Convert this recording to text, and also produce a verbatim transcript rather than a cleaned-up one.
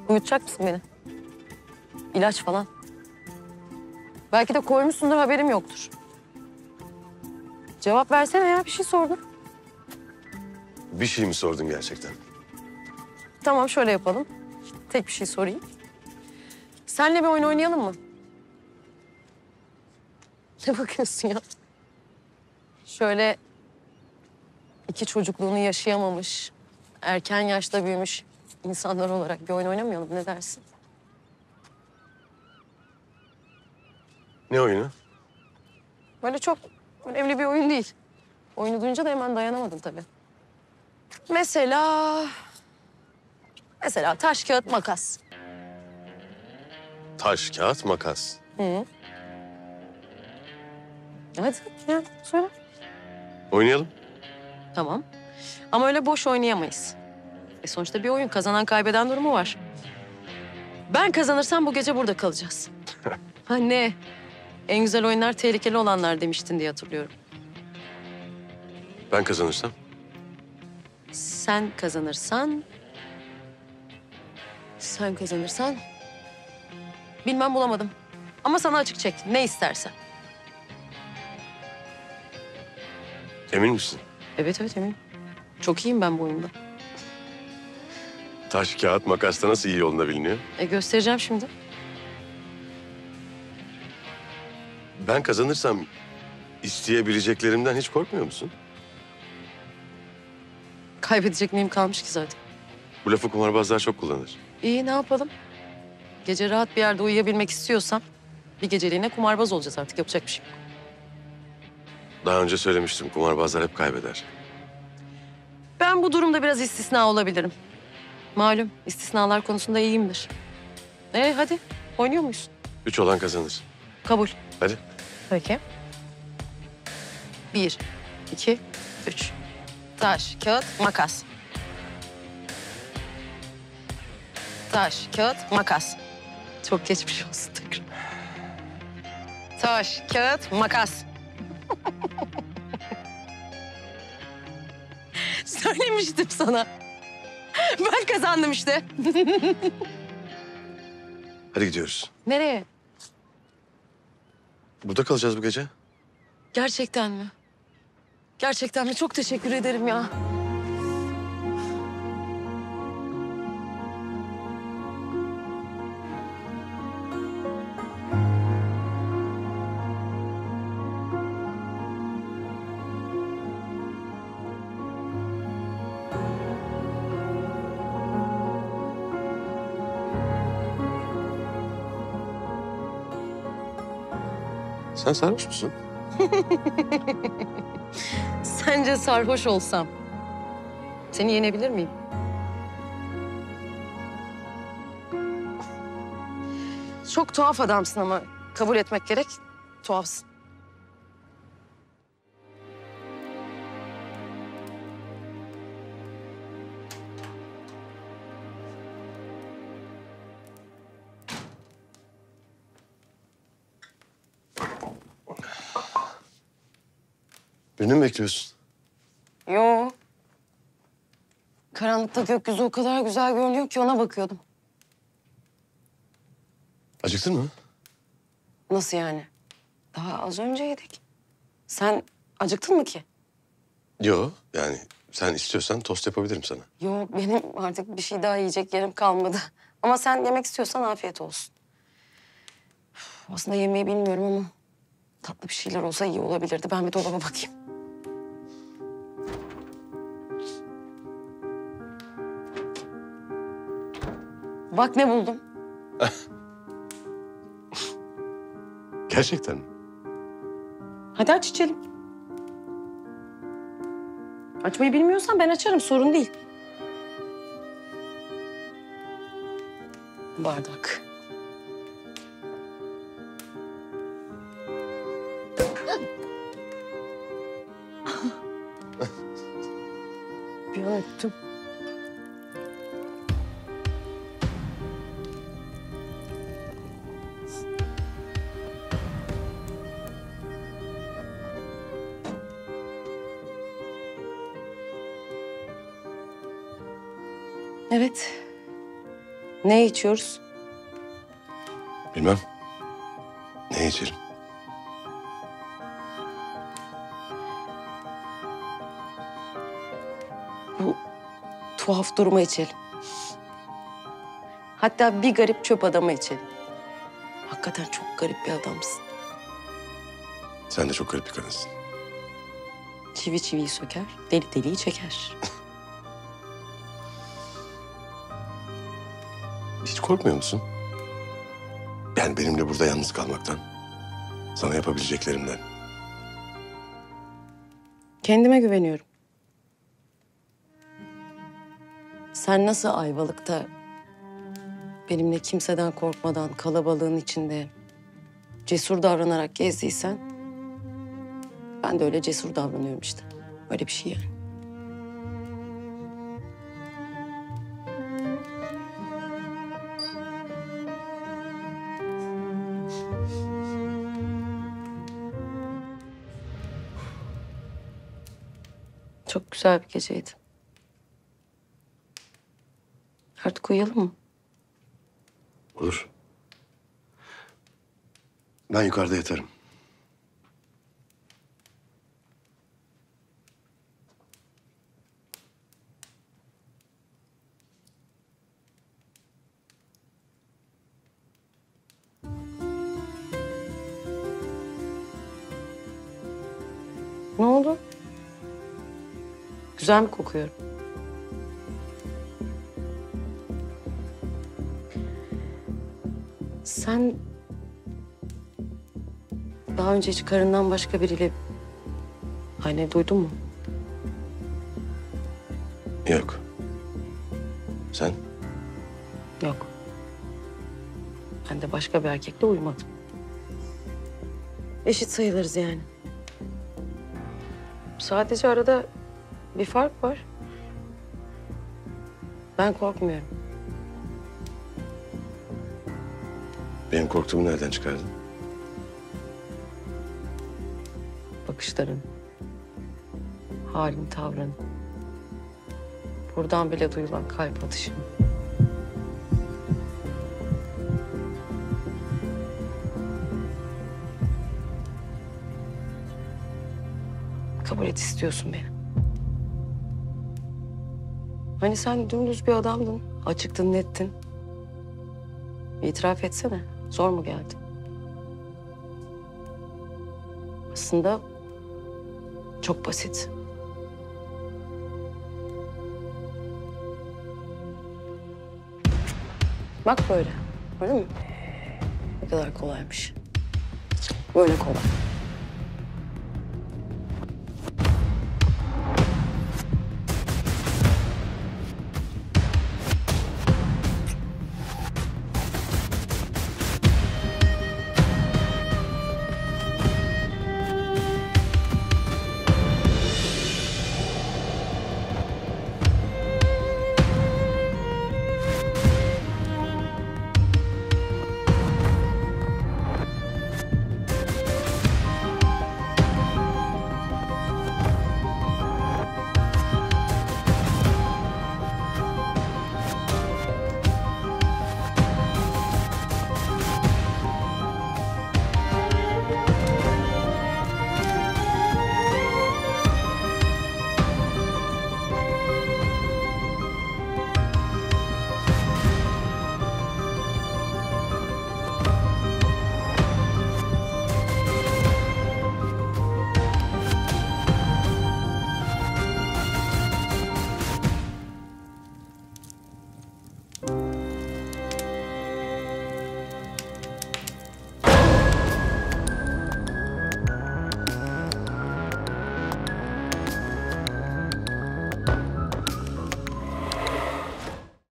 Uyutacak mısın beni? İlaç falan. Belki de koymuşsundur, haberim yoktur. Cevap versene ya, bir şey sordum. Bir şey mi sordun gerçekten? Tamam, şöyle yapalım. Tek bir şey sorayım. Senle bir oyun oynayalım mı? Ne bakıyorsun ya? Şöyle iki çocukluğunu yaşayamamış, erken yaşta büyümüş insanlar olarak bir oyun oynamayalım, ne dersin? Ne oyunu? Böyle çok önemli bir oyun değil. Oyunu duyunca da hemen dayanamadım tabii. Mesela... Mesela taş, kağıt, makas. Taş, kağıt, makas. Hı. Hadi ya, söyle. Oynayalım. Tamam. Ama öyle boş oynayamayız. E sonuçta bir oyun, kazanan kaybeden durumu var. Ben kazanırsam bu gece burada kalacağız. Ha ne? En güzel oyunlar tehlikeli olanlar demiştin diye hatırlıyorum. Ben kazanırsam? Sen kazanırsan... Sen kazanırsan... Bilmem, bulamadım. Ama sana açık çek, ne istersen. Emin misin? Evet evet eminim. Çok iyiyim ben bu oyunda. Taş, kağıt, makasta nasıl iyi yolunda biliniyor? E göstereceğim şimdi. Ben kazanırsam isteyebileceklerimden hiç korkmuyor musun? Kaybedecek neyim kalmış ki zaten. Bu lafı kumarbazlar çok kullanır. İyi, ne yapalım? Gece rahat bir yerde uyuyabilmek istiyorsam... ...bir geceliğine kumarbaz olacağız artık, yapacak bir şey yok. Daha önce söylemiştim, kumarbazlar hep kaybeder. Ben bu durumda biraz istisna olabilirim. Malum istisnalar konusunda iyiyimdir. E hadi, oynuyor muyuz? Üç olan kazanır. Kabul. Hadi. Peki. Bir, iki, üç. Taş, kağıt, makas. Taş, kağıt, makas. Çok geçmiş olsun tekrar. Taş, kağıt, makas. Söylemiştim sana. Ben kazandım işte. Hadi gidiyoruz. Nereye? Burada kalacağız bu gece. Gerçekten mi? Gerçekten mi? Çok teşekkür ederim ya. Sen sarhoş musun? Sence sarhoş olsam seni yenebilir miyim? Çok tuhaf adamsın ama kabul etmek gerek, tuhafsın. Birini mi bekliyorsun? Yo. Karanlıkta gökyüzü o kadar güzel görünüyor ki ona bakıyordum. Acıktın mı? Nasıl yani? Daha az önce yedik. Sen acıktın mı ki? Yo, yani sen istiyorsan tost yapabilirim sana. Yo, benim artık bir şey daha yiyecek yerim kalmadı. Ama sen yemek istiyorsan afiyet olsun. Üf, aslında yemeği bilmiyorum ama tatlı bir şeyler olsa iyi olabilirdi. Ben bir dolaba bakayım. Bak ne buldum. Gerçekten mi? Hadi aç içelim. Açmayı bilmiyorsan ben açarım, sorun değil. Bardak. Bir an öptüm. Evet. Ne içiyoruz? Bilmem. Ne içelim? Bu tuhaf duruma içelim. Hatta bir garip çöp adama içelim. Hakikaten çok garip bir adamsın. Sen de çok garip bir kadınsın. Çivi çiviyi söker, deli deliyi çeker. Hiç korkmuyor musun? Yani benimle burada yalnız kalmaktan. Sana yapabileceklerimden. Kendime güveniyorum. Sen nasıl Ayvalık'ta benimle kimseden korkmadan kalabalığın içinde cesur davranarak gezdiysen ben de öyle cesur davranıyorum işte. Öyle bir şey yani. Çok güzel bir geceydi. Artık uyuyalım mı? Olur. Ben yukarıda yatarım. Ne oldu? Güzel mi kokuyorum? Sen daha önce hiç karından başka biriyle aynı evde uyudun mu? Yok. Sen? Yok. Ben de başka bir erkekle uyumadım. Eşit sayılırız yani. Sadece arada bir fark var. Ben korkmuyorum. Benim korktuğumu nereden çıkardın? Bakışların, halin, tavrın. Buradan bile duyulan kalp atışın. Kabul et istiyorsun beni. Hani sen dümdüz bir adamdın, açıktın, nettin. İtiraf etsene, zor mu geldi? Aslında çok basit. Bak böyle, öyle mi? Ne kadar kolaymış. Böyle kolay.